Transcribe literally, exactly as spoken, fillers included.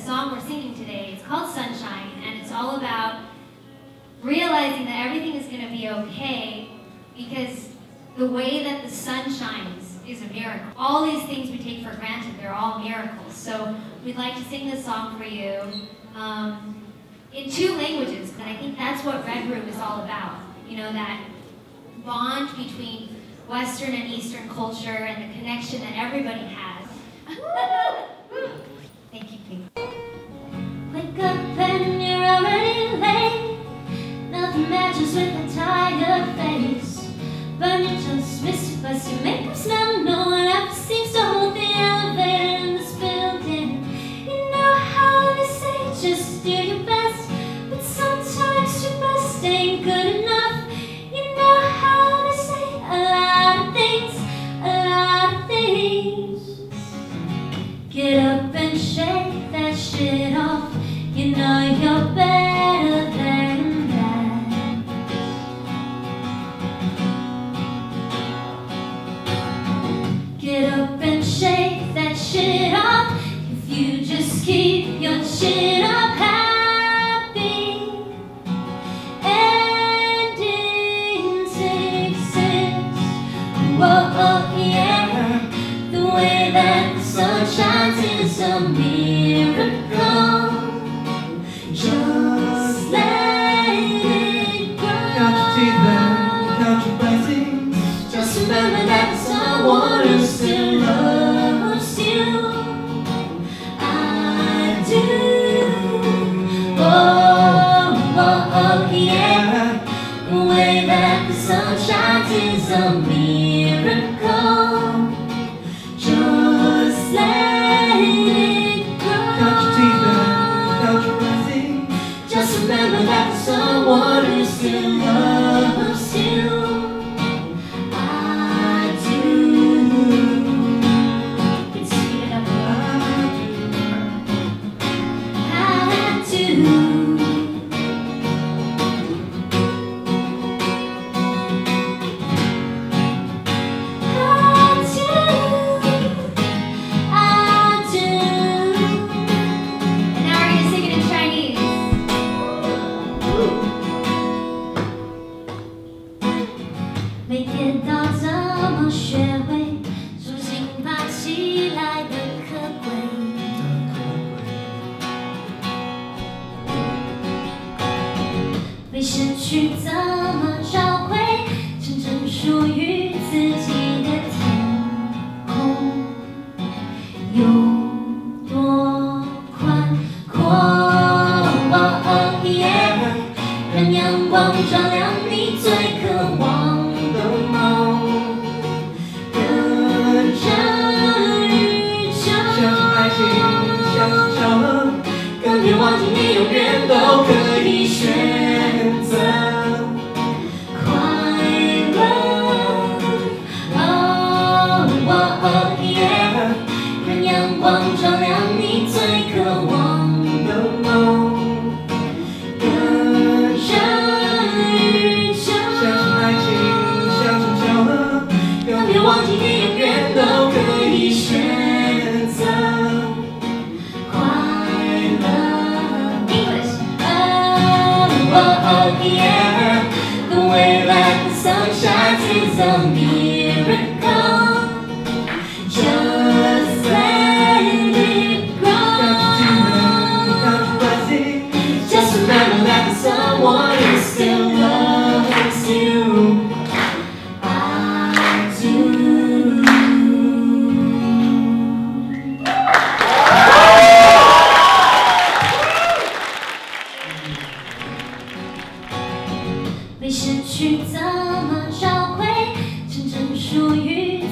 song we're singing today. It's called Sunshine, and it's all about realizing that everything is going to be okay because the way that the sun shines is a miracle. All these things we take for granted, they're all miracles. So we'd like to sing this song for you um, in two languages, and I think that's what Red Room is all about. You know, that bond between Western and Eastern culture and the connection that everybody has. Thank you, Pink. Wake up and you're already late. Nothing matches with a tired face. Burn your toast, miss your bus, your makeup smell. No one ever seems to hold the elevator in this building. You know how they say just do your best, but sometimes your best ain't good enough. You know how they say a lot of things, a lot of things. Get up and shake that shit off. You know you're better than that. Get up and shake that shit off. If you just keep your chin up, happy endings exist. Whoa, oh, yeah. The way that the sun shines is a miracle. Just let it go. Count your teeth and count your blessings. Just remember that someone who still loves you. I do. Oh, oh, oh, yeah. The way that the sun shines is a miracle. Just let it go. Count your teeth and count your blessings. Just remember that there's someone who still loves you. I do. Let's speed it up. I do.每天都这么学会，重新爬起来的可贵。被失去怎么找回真正属于自己的天空？有多宽阔？哦耶！让阳光照亮你最渴望。别忘记，你永远都可以选择快乐。哦哦耶！让阳光照亮你最渴望的梦，跟着宇宙。 相信爱情，相信巧合。 更别忘记，你永远都可以选择。Oh yeah, the way that the sun shines is a miracle. Just let it go. Just remember that there's someone who still loves you. I do.被失去怎么找回真正属于